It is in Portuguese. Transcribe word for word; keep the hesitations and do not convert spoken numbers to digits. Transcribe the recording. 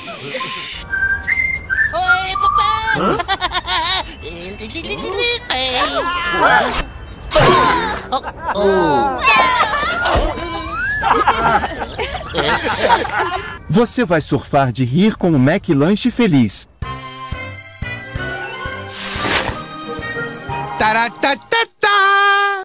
Oi, papai! Você vai surfar de rir com o McLanche Feliz. Taratatata!